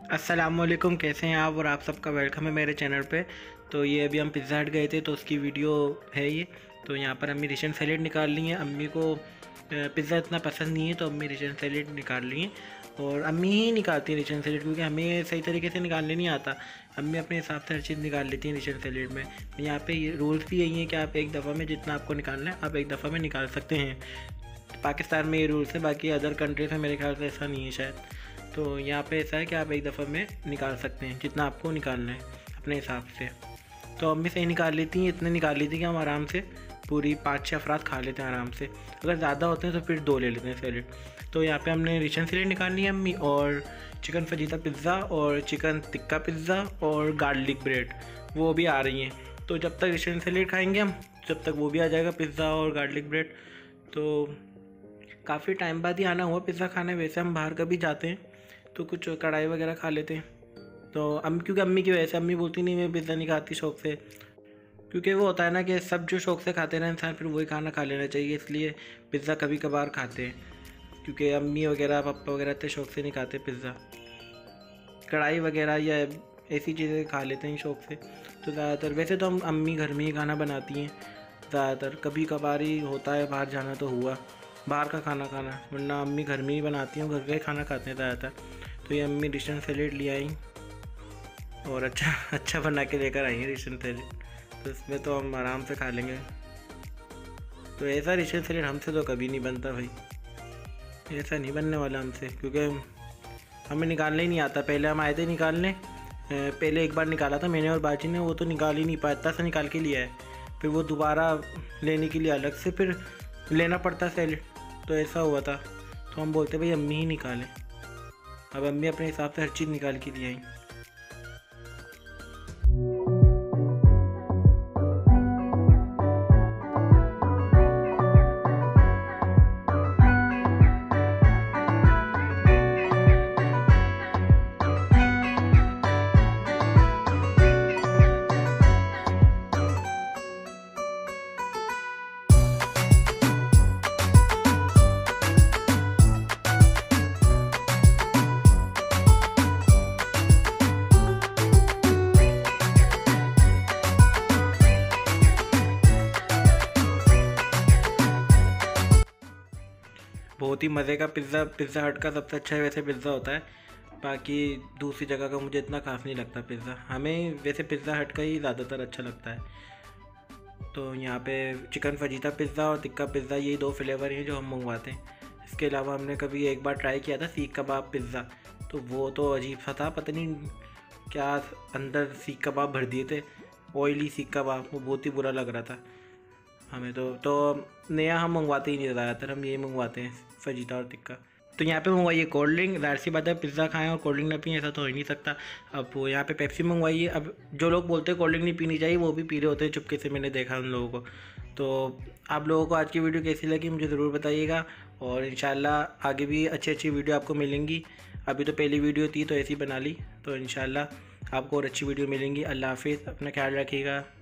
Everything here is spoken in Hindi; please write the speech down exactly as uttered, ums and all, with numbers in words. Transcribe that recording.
अस्सलामुअलैकुम, कैसे हैं आप। और आप सबका वेलकम है मेरे चैनल पे। तो ये अभी हम पिज़्ज़ा हट गए थे तो उसकी वीडियो है ये। तो यहाँ पर अम्मी रिशन सैलेड निकाल ली है। अम्मी को पिज़्ज़ा इतना पसंद नहीं है तो अम्मी रिशन सैलेड निकाल ली हैं। और अम्मी ही निकालती हैं रिशन सैलेड, क्योंकि हमें सही तरीके से निकालने नहीं आता। अम्मी अपने हिसाब से हर चीज़ निकाल लेती हैं रिशन सैलेड में। यहाँ पे ये रूल्स भी यही है कि आप एक दफ़ा में जितना आपको निकालना है आप एक दफ़ा में निकाल सकते हैं। पाकिस्तान में ये रूल्स है, बाकी अदर कंट्रीज में मेरे ख्याल से ऐसा नहीं है शायद। तो यहाँ पे ऐसा है कि आप एक दफ़ा में निकाल सकते हैं जितना आपको निकालना है अपने हिसाब से। तो अम्मी सही निकाल लेती हैं, इतने निकाल लेती हैं कि हम आराम से पूरी पाँच छः अफराद खा लेते हैं आराम से। अगर ज़्यादा होते हैं तो फिर दो ले लेते हैं सैलेड। तो यहाँ पे हमने रिशन सैलेड निकाल ली है अम्मी, और चिकन फजीता पिज़्ज़ा और चिकन टिक्का पिज़्ज़ा और गार्लिक ब्रेड वो भी आ रही हैं। तो जब तक रिशन सैलेड खाएँगे हम, जब तक वो भी आ जाएगा पिज़्ज़ा और गार्लिक ब्रेड। तो काफ़ी टाइम बाद ही आना हुआ पिज़्ज़ा खाने। वैसे हम बाहर कभी जाते हैं तो कुछ कढ़ाई वगैरह खा लेते हैं। तो अम्मी, क्योंकि अम्मी की वजह से, अम्मी बोलती नहीं मैं पिज़्ज़ा नहीं खाती शौक़ से, क्योंकि वो होता है ना कि सब जो शौक़ से खाते ना इंसान फिर वही खाना खा लेना चाहिए, इसलिए पिज़्ज़ा कभी कभार खाते हैं। क्योंकि अम्मी वगैरह पापा वगैरह इतने शौक़ से नहीं खाते पिज़्ज़ा, कढ़ाई वगैरह या ऐसी चीज़ें खा लेते हैं शौक़ से। तो ज़्यादातर वैसे तो हम अम्मी घर में ही खाना बनाती हैं ज़्यादातर। कभी कभार ही होता है बाहर जाना तो हुआ बाहर का खाना खाना, वरना अम्मी घर में ही बनाती हैं, घर का ही खाना खाते हैं ज़्यादातर। तो ये अम्मी रिशन सैलेड ले आई और अच्छा अच्छा बना के लेकर आई हैं रिशन सैलेड। तो इसमें तो हम आराम से खा लेंगे। तो ऐसा रिशन सैलेड हमसे तो कभी नहीं बनता भाई, ऐसा नहीं बनने वाला हमसे, क्योंकि हमें निकालने ही नहीं आता। पहले हम आए थे निकालने, पहले एक बार निकाला था मैंने और बाजी ने, वो तो निकाल ही नहीं पाया, इतना सा निकाल के लिया है। फिर वो दोबारा लेने के लिए अलग से फिर लेना पड़ता सैलेड। तो ऐसा हुआ था। तो हम बोलते भाई अम्मी ही निकालें। अब अम्मी अपने हिसाब से हर चीज़ निकाल के लिए आई। बहुत ही मज़े का पिज़्ज़ा पिज़्ज़ा हट का सबसे अच्छा वैसे पिज़्ज़ा होता है। बाकी दूसरी जगह का मुझे इतना खास नहीं लगता पिज़्ज़ा। हमें वैसे पिज़्ज़ा हट का ही ज़्यादातर अच्छा लगता है। तो यहाँ पे चिकन फजीता पिज़्ज़ा और टिक्का पिज़्ज़ा यही दो फ्लेवर हैं जो हम मंगवाते हैं। इसके अलावा हमने कभी एक बार ट्राई किया था सीख कबाब पिज़्ज़ा, तो वो तो अजीब सा था, पता नहीं क्या अंदर सीख कबाब भर दिए थे, ऑयली सीख कबाब, वो बहुत ही बुरा लग रहा था हमें। तो तो नया हम मंगवाते ही नहीं, ज़्यादातर हम यही मंगवाते हैं फजीता और टिक्का। तो यहाँ पे मंगवाइए कोल्ड ड्रिंक, ज़ाहिर सी बात है पिज़्ज़ा खाएं और कोल्ड ड्रिंक ना पिए, ऐसा तो हो ही नहीं सकता। अब वो यहाँ पे पेप्सी मंगवाइए। अब जो लोग बोलते हैं कोल्ड ड्रिंक नहीं पीनी चाहिए, वो भी पी रहे होते हैं चुपके से, मैंने देखा उन लोगों को। तो आप लोगों को आज की वीडियो कैसी लगी मुझे ज़रूर बताइएगा, और इंशाल्लाह आगे भी अच्छी अच्छी वीडियो आपको मिलेंगी। अभी तो पहली वीडियो थी तो ऐसी बना ली, तो इंशाल्लाह आपको और अच्छी वीडियो मिलेंगी। अल्लाह हाफिज़, अपना ख्याल रखिएगा।